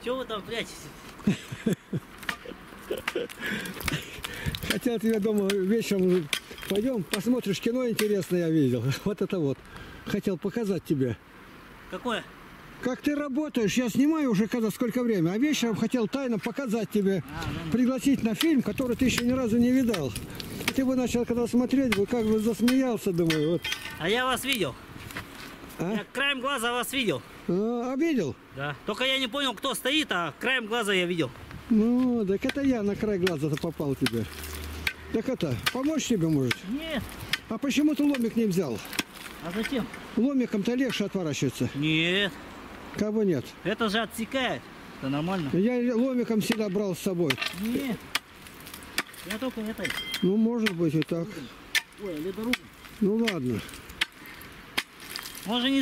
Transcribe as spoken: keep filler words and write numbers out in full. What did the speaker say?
Чего вы там прячете? Хотел тебе дома вечером, пойдем, посмотришь кино интересное, я видел. Вот это вот. Хотел показать тебе. Какое? Как ты работаешь, я снимаю уже когда сколько время, а вечером хотел тайно показать тебе, А, ну, пригласить на фильм, который ты еще ни разу не видал. Ты бы начал когда смотреть, бы как бы засмеялся, думаю. Вот. а я вас видел. А? Я краем глаза вас видел. А, обидел? Да. Только я не понял, кто стоит, а краем глаза я видел. Ну, так это я на край глаза-то попал тебе. Так это, помочь тебе может? Нет. А почему ты ломик не взял? А зачем? Ломиком-то легче отворачивается. Нет. Кого нет? Это же отсекает. Это нормально. Я ломиком всегда брал с собой. Нет. Я только этой. Ну, может быть и так. Ой, ледоруб. Ну, ладно. Может не